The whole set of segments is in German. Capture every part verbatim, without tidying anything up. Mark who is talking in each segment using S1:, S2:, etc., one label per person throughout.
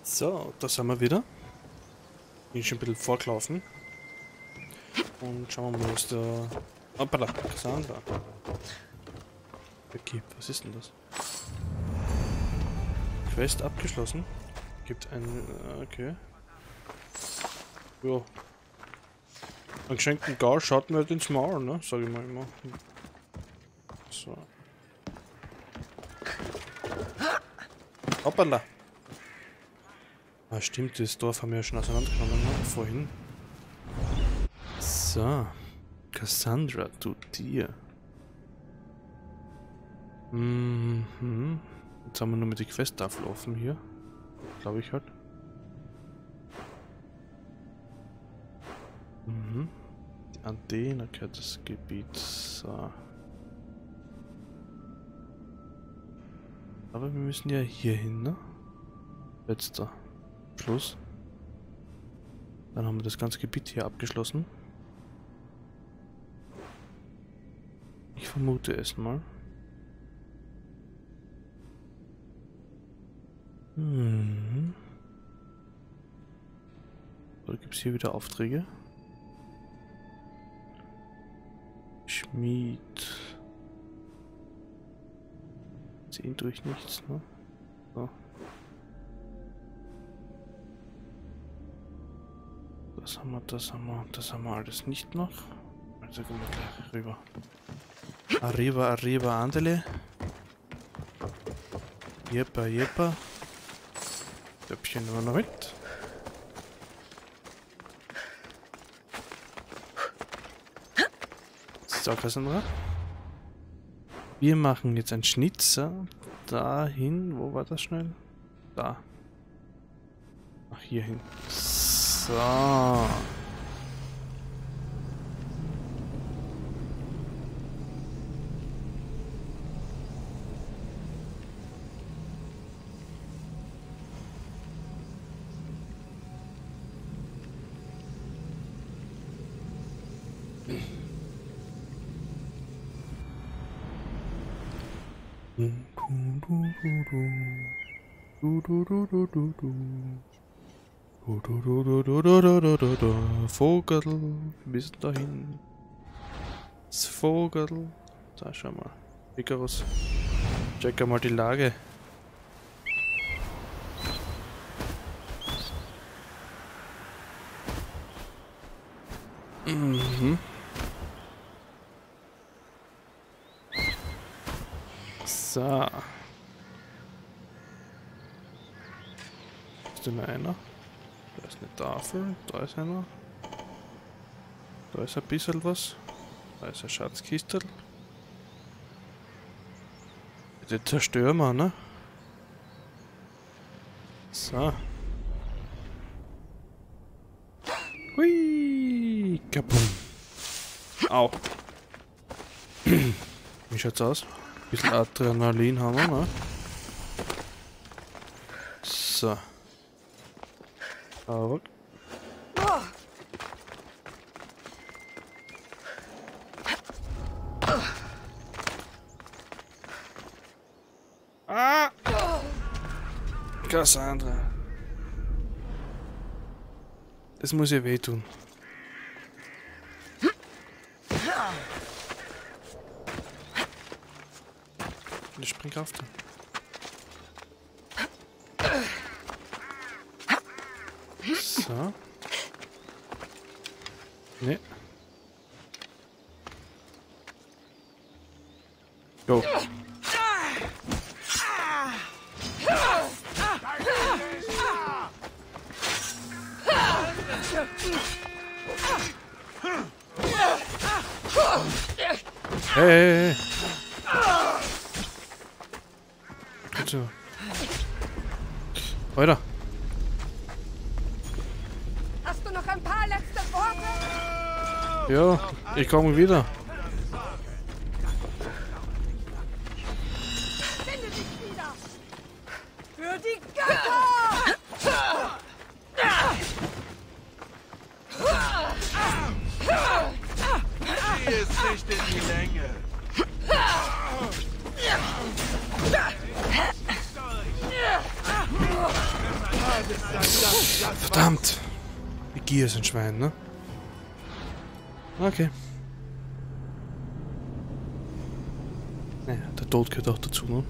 S1: So, da sind wir wieder. Bin schon ein bisschen vorgelaufen. Und schauen wir mal, was da... Hoppala, Cassandra. Okay, was ist denn das? Quest abgeschlossen. Gibt ein... Okay. Ja. Ein geschenkten Gar schaut mir halt ins Maul, ne? Sag ich mal immer. So. Hoppala. Ah, stimmt, das Dorf haben wir ja schon auseinandergenommen, ne? Vorhin. So. Cassandra, du dir. Mhm. Jetzt haben wir nur mit die Quest-Tafel offen hier. Glaube ich halt. Mhm. Die Antenne gehört das Gebiet. So. Aber wir müssen ja hier hin, ne? Letzter Schluss. Dann haben wir das ganze Gebiet hier abgeschlossen. Ich vermute es mal. Hm. Oder gibt es hier wieder Aufträge? Schmied. Sehen durch nichts, ne? So. Das haben wir, das haben wir, das haben wir alles nicht noch. Also gehen wir gleich rüber. Arriba, arriba, andele. Jeppa, jeppa. Töpfchen nehmen wir noch mit. So, Cassandra. Wir machen jetzt einen Schnitzer dahin. Wo war das schnell? Da. Ach, hier hin. So. Vogel, wir sind dahin. Das Vogel. Da schau mal. Icarus. Check mal die Lage. Mhm. So. Ist denn einer? Da ist eine Tafel, da ist einer. Da ist ein bisschen was. Da ist eine Schatzkiste. Bitte zerstören wir, ne? So. Hui! Kabum! Au! Wie schaut's aus? Ein bisschen Adrenalin haben wir, ne? So. Aber. Ah! Cassandra. Das muss ja wehtun. Ich spring auf den. So. Ne. Go. Hey, hey, hey. Bitte. Weiter.
S2: Hast du noch ein paar letzte Worte?
S1: Ja, ich komme wieder.
S2: Finde dich wieder! Für die Götter!
S3: Zieh es nicht in die Länge!
S1: Verdammt! Die Gier ist ein Schwein, ne? Okay. Naja, der Tod gehört auch dazu, ne?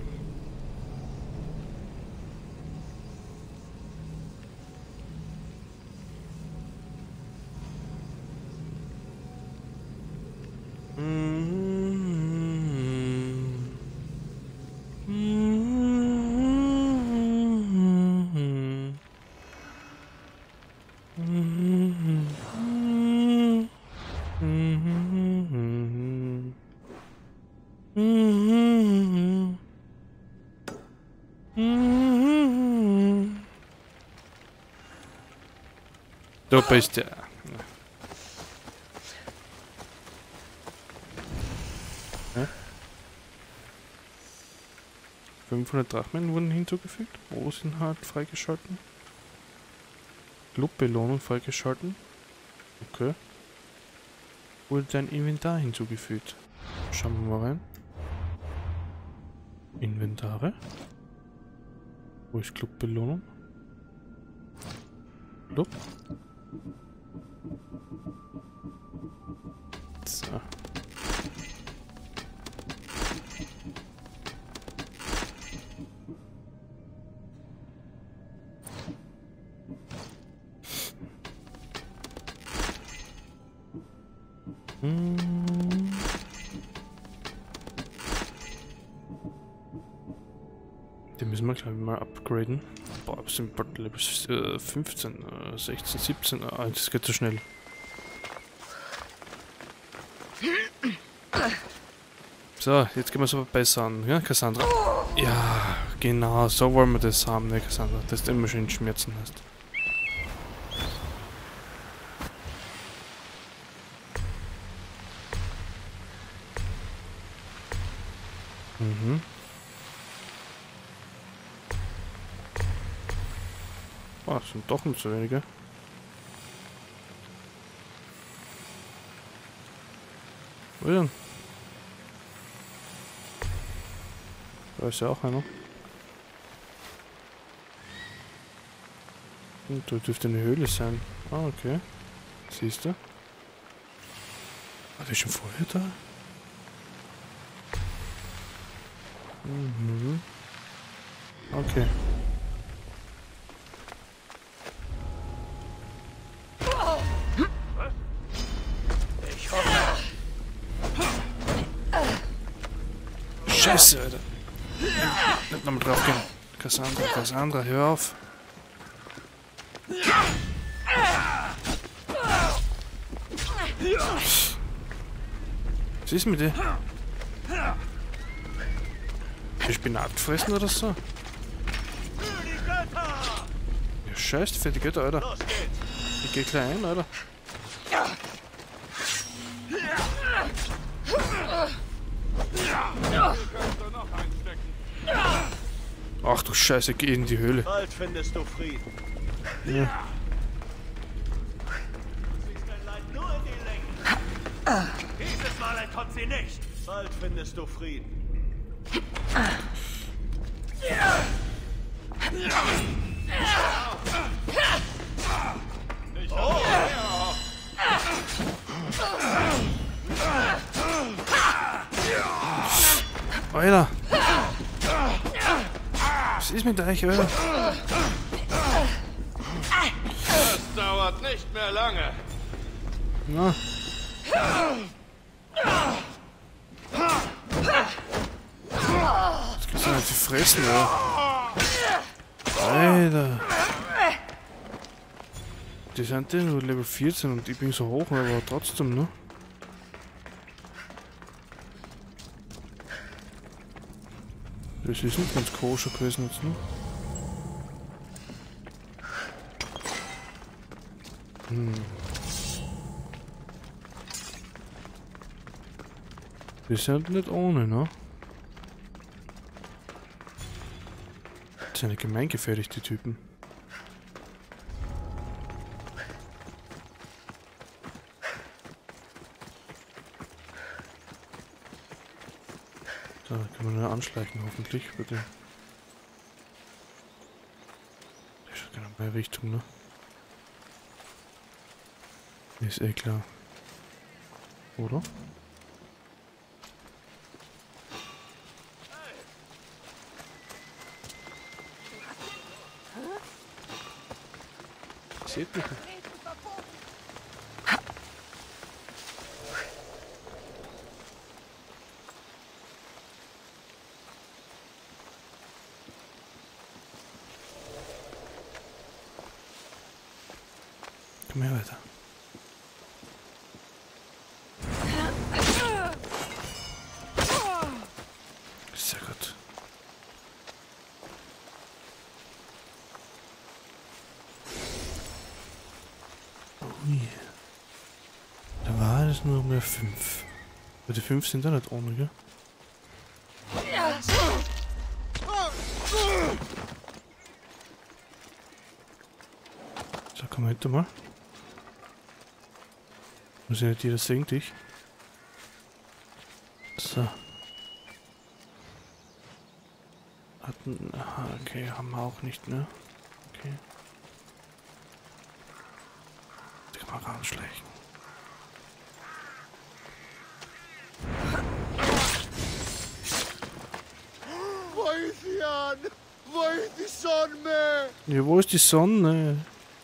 S1: Du bist ja... ja. fünfhundert Drachmen wurden hinzugefügt. Rosinhalt freigeschalten. Clubbelohnung freigeschalten. Okay. Wurde dein Inventar hinzugefügt. Schauen wir mal rein. Inventare. Wo ist Clubbelohnung? Club. So. Hm. Den müssen wir glaube ich mal upgraden. Boah, wir sind bald Level äh, fünfzehn, äh, sechzehn, siebzehn. Ah, das geht so schnell. So, jetzt gehen wir es aber besser an, ja, Cassandra? Ja, genau, so wollen wir das haben, ne, Cassandra? Dass du immer schön Schmerzen hast. Mhm. Oh, das sind doch nicht so wenige. Wo denn? Da ist ja auch einer. Und da dürfte eine Höhle sein. Ah, okay. Siehst du? War der schon vorher da? Mhm. Okay. Scheiße, Alter. Nicht nochmal drauf gehen. Cassandra, Cassandra, hör auf. Was ist mit dir? Hast du Spinat gefressen oder so? Ja, scheiße, für die Götter, Alter. Ich geh gleich ein, Alter. Ach du Scheiße, geh in die Höhle.
S3: Bald findest du Frieden.
S1: Ja.
S3: Du siehst dein Leid nur in die Länge. Dieses Mal entkommt sie nicht. Bald findest du Frieden. Oh.
S1: Alter! Was ist mit euch, Alter?
S3: Das dauert nicht mehr lange.
S1: Na. Das gibt's ja nicht zu fressen, Alter. Alter. Die sind ja nur Level vierzehn und ich bin so hoch, aber trotzdem, ne? Das ist nicht ganz koscher gewesen jetzt, ne? Hm. Wir sind nicht ohne, ne? Das sind ja gemeingefährlich, die Typen. Da kann man nur anschleichen, hoffentlich, bitte. Der schaut genau Meine Richtung, ne? Ist eh klar. Oder? Seht mich nicht. Komm her weiter. Sehr gut. Ui. Da war es nur mehr fünf. Aber die fünf sind da nicht ohne, gell? So, komm hinter mal. Muss ja nicht jeder sehen, dich. So. Hatten. Aha, okay, haben wir auch nicht, ne? Okay. Die kann man rausschleichen.
S4: Wo ist sie an? Wo ist die Sonne?
S1: Ja, wo ist die Sonne?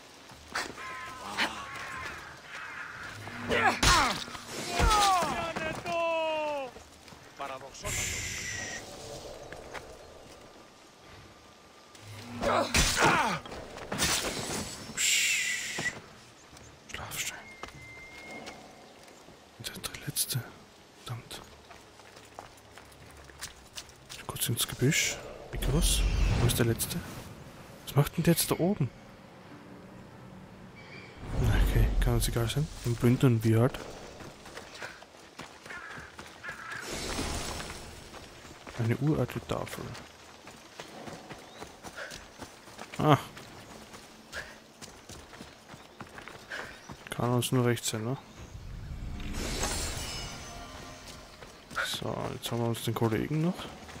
S1: Schlafstein. Der letzte. Verdammt. Kurz ins Gebüsch. Icarus. Wo ist der letzte? Was macht denn der jetzt da oben? Okay, kann uns egal sein. Im Bündern wie halt. Eine uralte Tafel. Ah. Kann uns nur recht sein, ne? So, jetzt haben wir uns den Kollegen noch.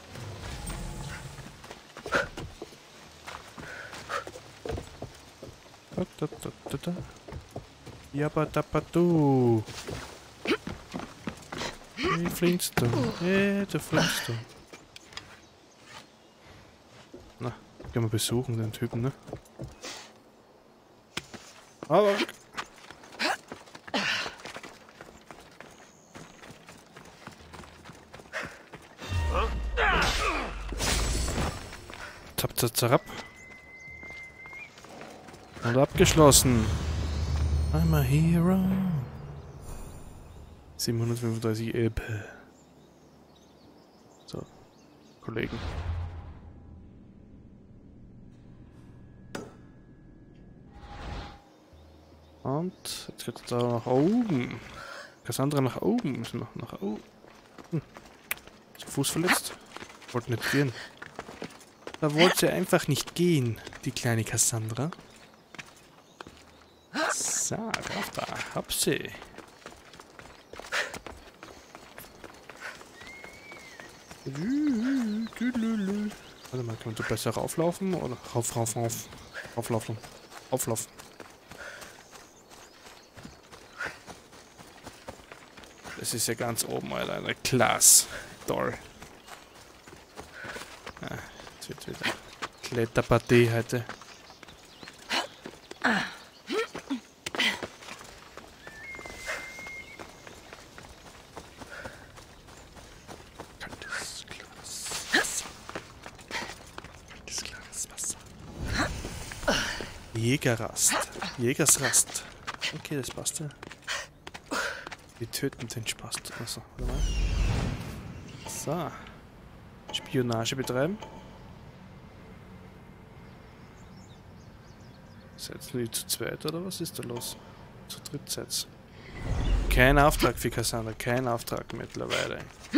S1: Da, da, da, da, da. Jabba-dabba-du. Hey, Flintstone. Hey, der Flintstone. Na, gehen wir besuchen, den Typen, ne? Aber... Zap, zap, zap. Und abgeschlossen. I'm a hero. siebenhundertfünfunddreißig Ebbe. So, Kollegen. Und jetzt geht's da nach oben. Cassandra nach oben. Müssen wir nach oben. Hm. Ist der Fuß verletzt? Wollte nicht gehen. Da wollte sie einfach nicht gehen, die kleine Cassandra. So, drauf da. Hab sie. Warte mal, kann man so besser rauflaufen? Oder rauf, rauf, rauf. Rauflaufen. Auflaufen. Das ist ja ganz oben, Alter. Eine Klasse. Toll. Ah, jetzt wird wieder Kletterpartie heute. Kaltes, klares Wasser. Kaltes, klares Wasser. Jägerrast. Jägersrast. Okay, das passt ja. Wir töten den Spast. Achso, warte mal. So. Spionage betreiben. Setzen wir die zu zweit oder was ist da los? Zu dritt setzen. Kein Auftrag für Cassandra, kein Auftrag mittlerweile.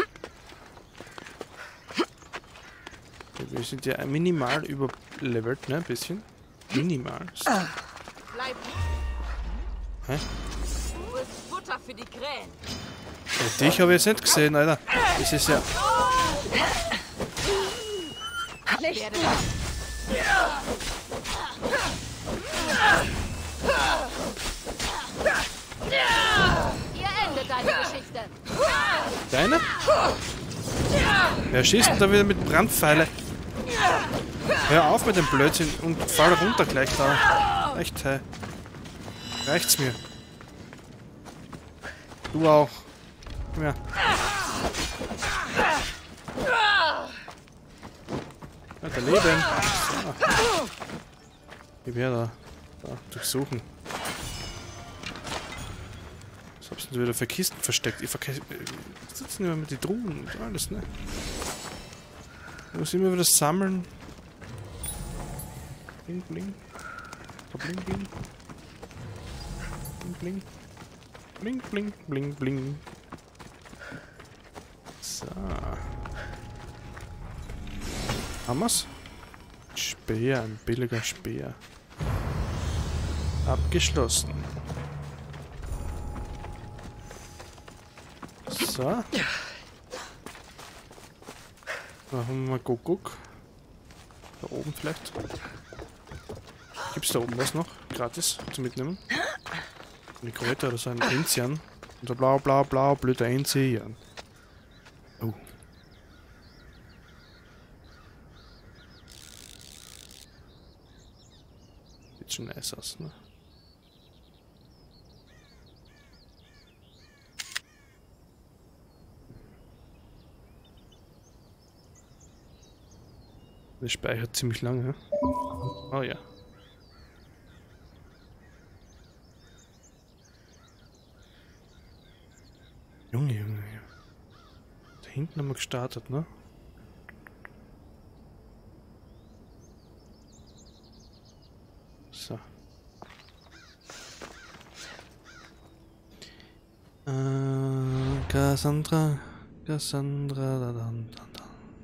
S1: Wir sind ja minimal überlevelt, ne? Ein bisschen. Minimal.
S2: Bleib.
S1: Hä?
S2: Wo ist Futter für die Krähen?
S1: Ja, dich habe ich jetzt nicht gesehen, Alter. Das ist ja...
S2: Ich werde das. Ihr endet deine Geschichte.
S1: Deine? Wer schießt denn da wieder mit Brandpfeile? Hör auf mit dem Blödsinn und fall runter gleich da. Echt, hey. Reicht's mir. Du auch. Komm her. Alter, Leben. So. Gib her da. Da, durchsuchen. Was hab's denn wieder für Kisten versteckt? Ich verkehre. Sitzen immer mit den Truhen und alles, ne? Ich muss immer wieder sammeln. Bling, bling. Bling, bling. Bling, bling. Bling, bling, bling, bling. So. Haben wir's? Speer, ein billiger Speer. Abgeschlossen. So. Machen wir mal Guck. Da oben vielleicht. Gibt's da oben was noch? Gratis zu mitnehmen? Eine Kräuter oder so ein Enzian. Und so blau, blau, blau, blöder Enzian. Oh. Sieht schon nice aus, ne? Das speichert ziemlich lange. Oh ja. Junge, Junge, Junge. Da hinten haben wir gestartet, ne? So. Äh, Cassandra. Cassandra. Da, da, da, da.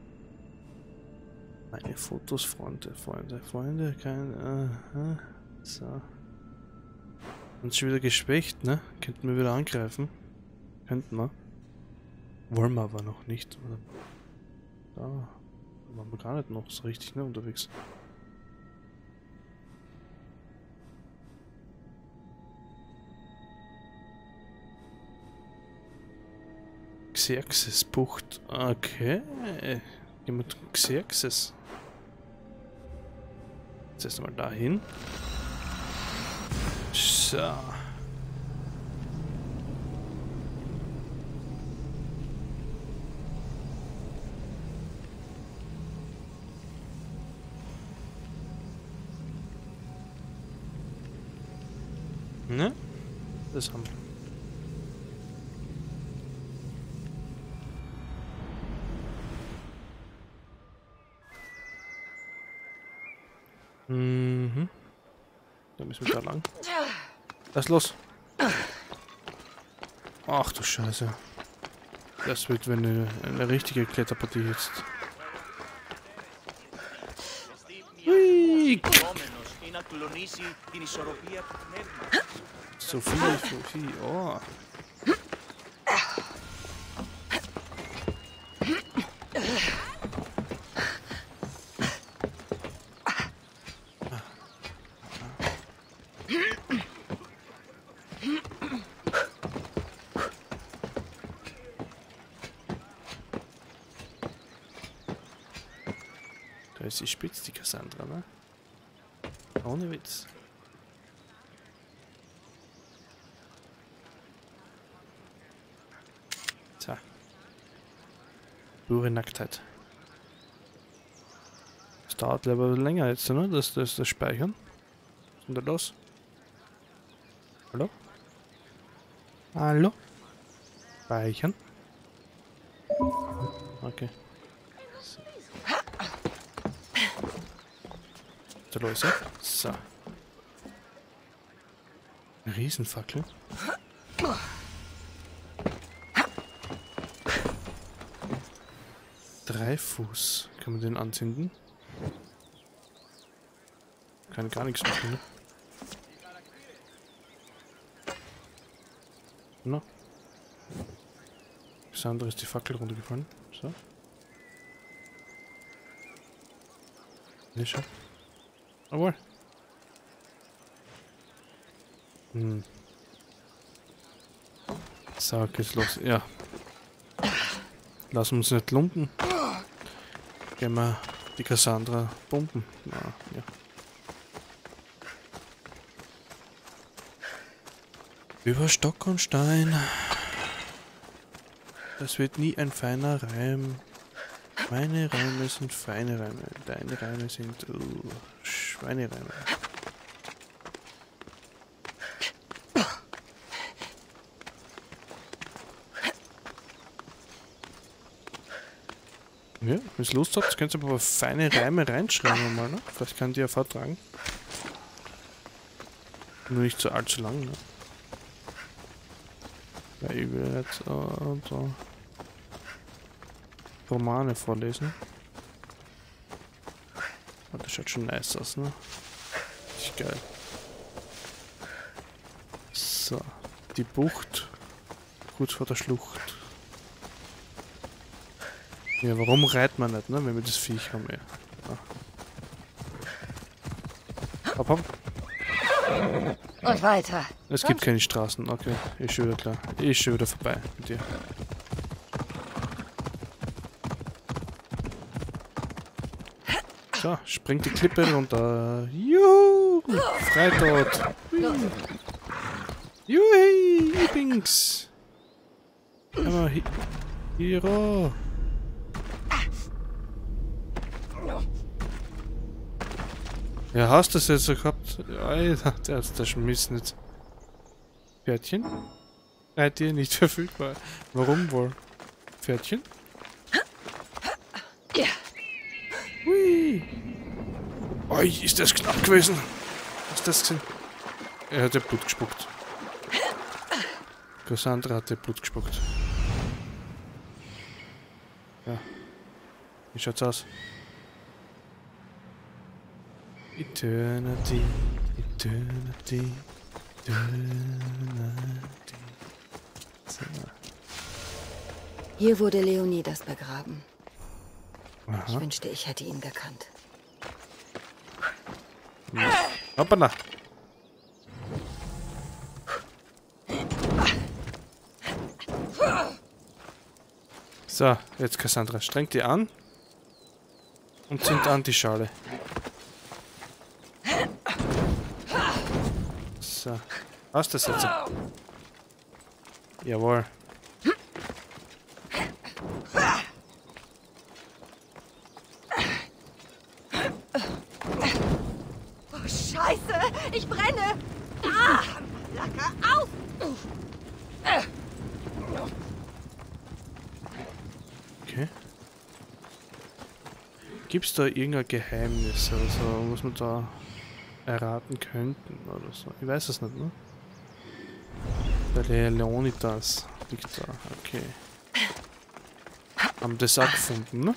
S1: Meine Fotos, Freunde, Freunde, Freunde, kein. Äh, äh, so. Uns schon wieder geschwächt, ne? Könnten wir wieder angreifen. Könnten wir. Wollen wir aber noch nicht. Da waren wir gar nicht noch so richtig, ne, unterwegs. Xerxes Bucht. Okay. Gehen wir zum Xerxes. Jetzt erstmal dahin. So. Ne? Das haben wir. Mhm. Da müssen wir da lang. Lass los. Ach du Scheiße. Das wird eine, eine richtige Kletterpartie jetzt. Hui. Sophie, Sophie, oh. Da ist sie spitz, die Cassandra, ne? Ohne Witz. Tja. Pure Nacktheit. Das dauert aber länger jetzt, ne? Das, das, das Speichern. Was ist denn da los? Hallo? Hallo? Speichern? Okay. So. Da los, ja? So. Eine Riesenfackel. Drei Fuß. Kann man den anzünden? Kann gar nichts machen, ne? Na? Das andere ist die Fackel runtergefallen. So. Ne, schon. Jawohl. Hm. So, geht's los. Ja. Lass uns nicht lumpen. Gehen wir die Cassandra pumpen. Ah, ja. Über Stock und Stein. Das wird nie ein feiner Reim. Meine Reime sind feine Reime. Deine Reime sind uh, Schweinereime. Ja, wenn ihr Lust habt, könnt ihr aber feine Reime reinschreiben mal, ne? Vielleicht kann die ja vortragen. Nur nicht so allzu lang, ne? Weil ich will jetzt äh, so Romane vorlesen. Oh, das schaut schon nice aus, ne? Richtig geil. So, die Bucht kurz vor der Schlucht. Ja, warum reitet man nicht, ne, wenn wir das Viech haben, ey. Ah. Hopp, hopp.
S5: Und weiter.
S1: Es gibt keine Straßen, okay. Ist schon wieder klar. Ist schon wieder vorbei mit dir. So, springt die Klippe runter. Juhu! Freitod! Juhu! Übings! Aber hi Hero! Ja, hast du das jetzt so gehabt? Alter, der ist der Schmiss nicht. Pferdchen? Reittier nicht verfügbar. Warum wohl? Pferdchen?
S5: Ja.
S1: Hui! Oi, ist das knapp gewesen? Was ist das gesehen? Er hat ja Blut gespuckt. Cassandra hat ja Blut gespuckt. Ja. Wie schaut's aus? Eternity, Eternity, Eternity. So.
S5: Hier wurde Leonidas begraben.
S1: Aha.
S5: Ich wünschte, ich hätte ihn gekannt.
S1: Hoppala. So, jetzt Cassandra, streng die an und zünd an die Schale. So, hast du das jetzt? Jawohl.
S2: Oh, Scheiße! Ich brenne! Ah! Lacker auf!
S1: Okay. Gibt's da irgendein Geheimnis oder so, was man da erraten könnten oder so? Ich weiß es nicht, ne? Der Leonidas liegt da, okay. Haben das auch gefunden, ne?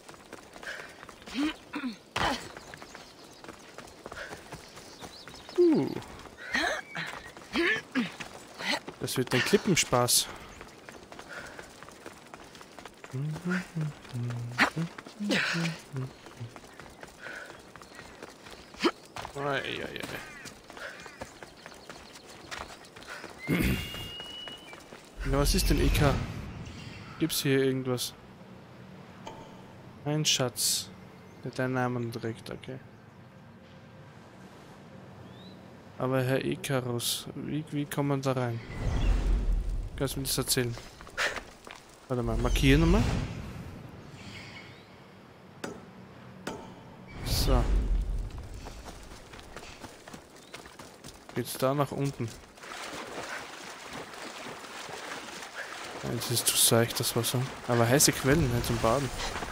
S1: Uh. Das wird ein Klippenspaß. Ei, ei, ei. Ja, was ist denn E K? Gibt's hier irgendwas? Ein Schatz, der deinen Namen trägt, okay. Aber Herr Ikarus, wie, wie kommt man da rein? Kannst du mir das erzählen? Warte mal, markieren nochmal. So. Geht's da nach unten? Jetzt ist zu seicht das Wasser. Aber heiße Quellen, halt zum Baden.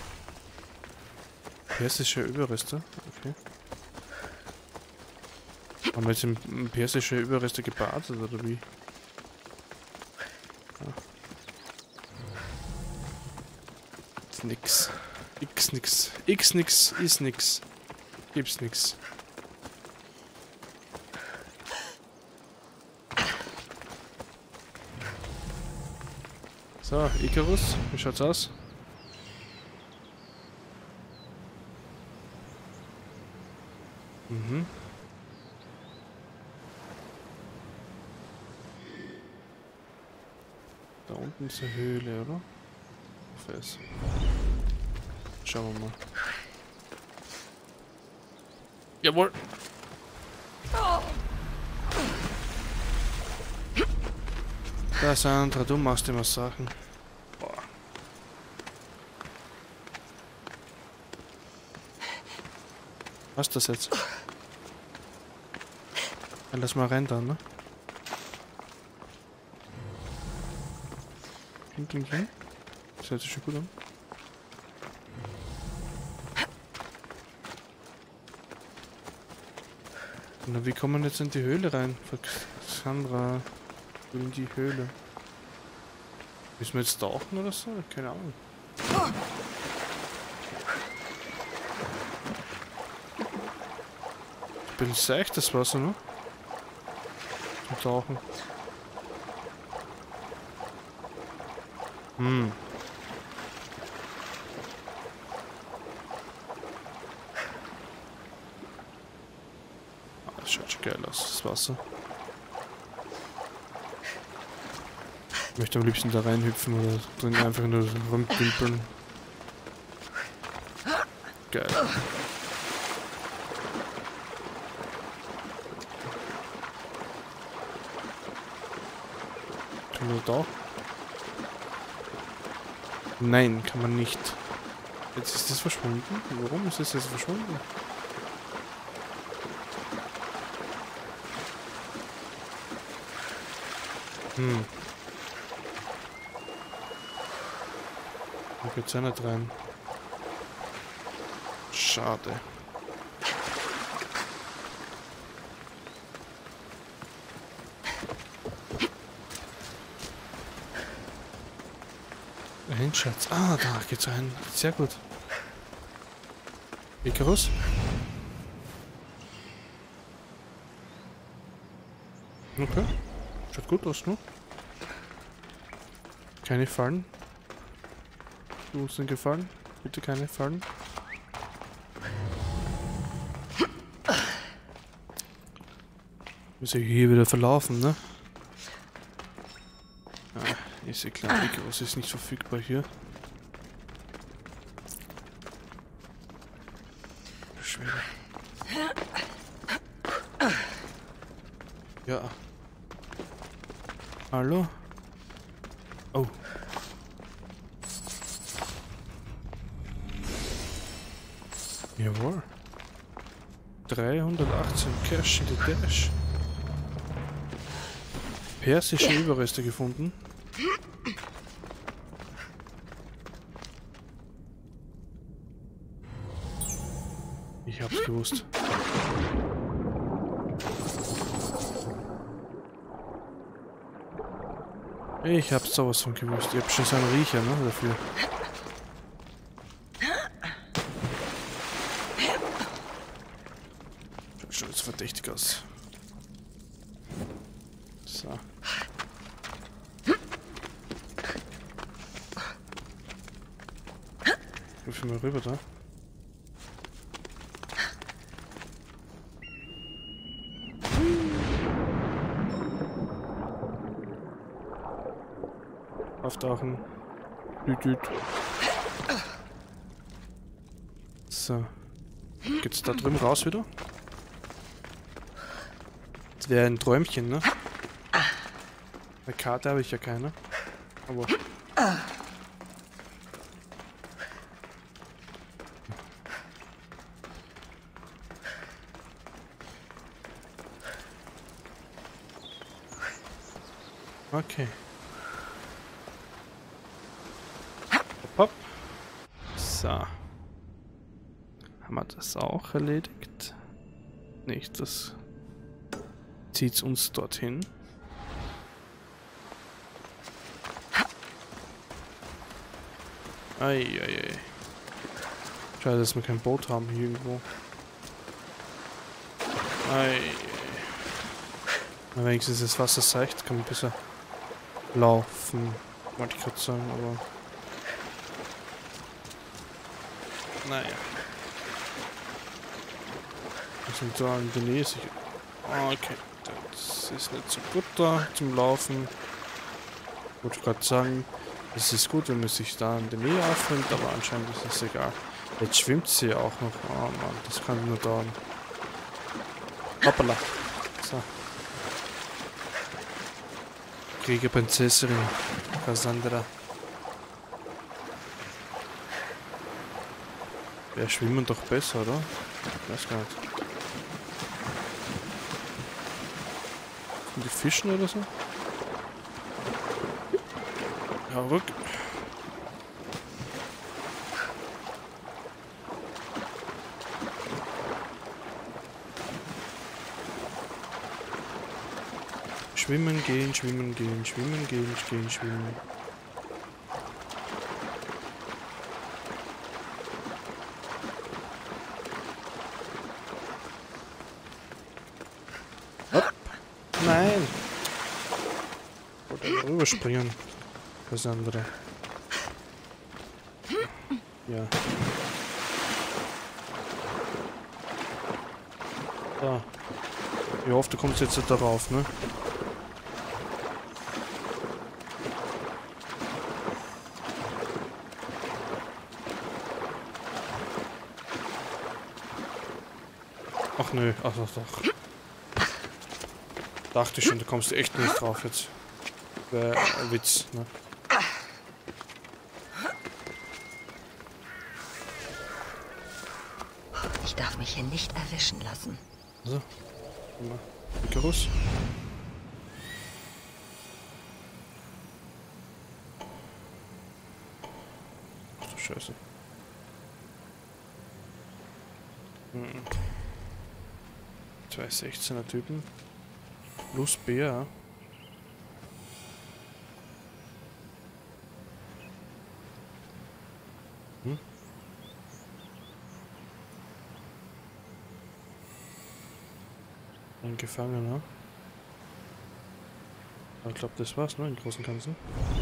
S1: Persische Überreste? Okay. Haben wir jetzt im, im persische Überreste gebadet oder wie? Ja. Ist nix. X nix. X nix ist nix. Gibt's nix. So, Icarus, wie schaut's aus? Mhm. Da unten ist eine Höhle, oder? Fest. Schauen wir mal. Jawohl! Da Sandra, du machst immer Sachen. Boah. Was ist das jetzt? Ja, lass mal rein dann, ne? Kling, kling, kling. Das hört sich schon gut an. Na, wie kommen wir jetzt in die Höhle rein? Sandra, in die Höhle. Müssen wir jetzt tauchen oder so? Keine Ahnung. Ich bin seicht das Wasser, ne? Zum Tauchen. Hm. Ah, das schaut schon geil aus, das Wasser. Ich möchte am liebsten da reinhüpfen oder drin einfach nur rumdümpeln. Geil. Kann man da? Nein, kann man nicht. Jetzt ist das verschwunden. Warum ist das jetzt verschwunden? Hm. Da geht's ja nicht rein. Schade. Ein Schatz. Ah, da geht's rein. Sehr gut. Icarus. Okay. Schaut gut aus, ne? Keine Fallen. Du uns denn gefallen? Bitte keine Fallen. Muss ja hier wieder verlaufen, ne? Ah, ist ja klar, Icarus ist nicht verfügbar hier. Schwede. Ja. Hallo? Oh. Jawohl. dreihundertachtzehn Cash in der Dash. Persische Überreste gefunden. Ich hab's gewusst. Ich hab's sowas von gewusst. Ich hab schon so einen Riecher, ne, dafür. Schaut schon jetzt verdächtig aus. So. Ruf ich mal rüber da. Auftauchen. Düt, düt. So. Geht's da drüben raus wieder? Das wäre ein Träumchen, ne? Eine Karte habe ich ja keine. Aber. Okay. Hopp. So. Haben wir das auch erledigt? Nicht, das zieht uns dorthin. Eieiei. Schade, dass wir kein Boot haben hier irgendwo. Eieiei. Wenigstens ist das Wasser seicht, kann man besser laufen. Wollte ich gerade sagen, aber. Naja. Wir sind da in der Nähe sicher. Okay, das ist nicht so gut da zum Laufen. Ich wollte gerade sagen, es ist gut, wenn man sich da in der Nähe aufnimmt, aber anscheinend ist es egal. Jetzt schwimmt sie ja auch noch. Oh Mann, das kann nur dauern. Hoppala. So. Kriegerprinzessin Cassandra. Wir schwimmen doch besser, oder? Ich weiß gar nicht. Sind die Fischen oder so? Ja, rück. Schwimmen gehen, schwimmen gehen, schwimmen gehen, gehen, schwimmen. Hopp. Nein! Ich wollte rüberspringen. Das andere. Ja. So. Ich hoffe, du kommst jetzt nicht darauf, ne? Ach nö, ach doch, doch. Dachte ich schon, du kommst echt nicht drauf jetzt. Wäre ein Witz, ne?
S5: Ich darf mich hier nicht erwischen lassen.
S1: So. Mal. Icarus. Ach du Scheiße. Hm. Zwei sechzehner Typen. Plus Bär. Hm? Ein Gefangener. Ich glaube, das war's, ne? Im Großen und Ganzen.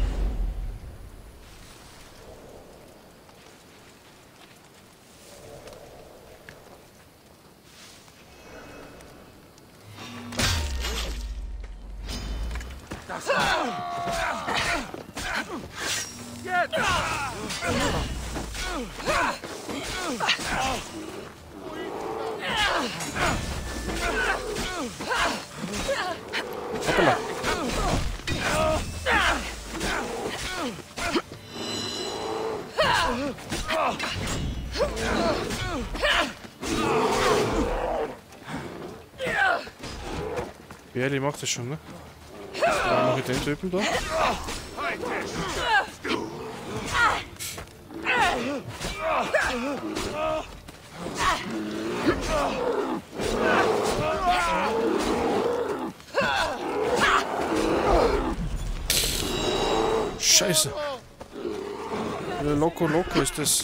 S1: Hoppala. Ja, die macht das schon, ne? Dann mache ich den Typen da. Scheiße. Der Loco Loco ist das.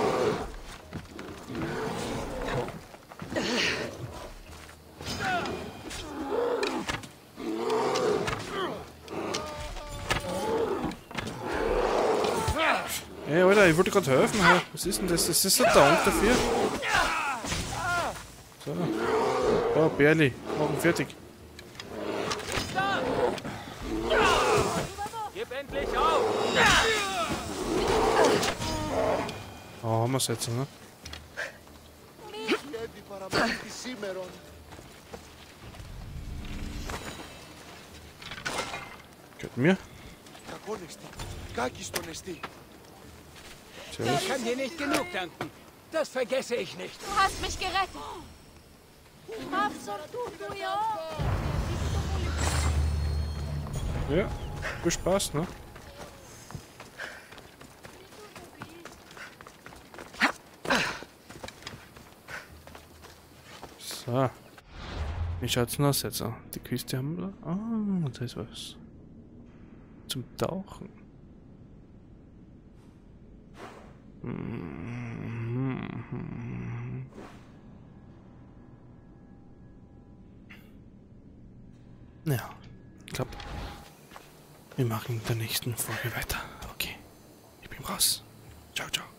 S1: Ey, Alter, ich wollte gerade helfen. Was ist denn das? Das ist ein Dank dafür. So. Oh, Bärli. Morgen fertig.
S6: Gib endlich auf!
S1: Oh, haben wir es jetzt, ne? Gehört mir? Servus.
S6: Ich kann dir nicht genug danken. Das vergesse ich nicht.
S2: Du hast mich gerettet.
S1: Ja, viel Spaß, ne? So. Wie schaut's denn aus jetzt? Die Küste haben wir. Ah, da ist was. Zum Tauchen. Mhm. Ja, ich glaube, wir machen in der nächsten Folge weiter. Okay, ich bin raus. Ciao, ciao.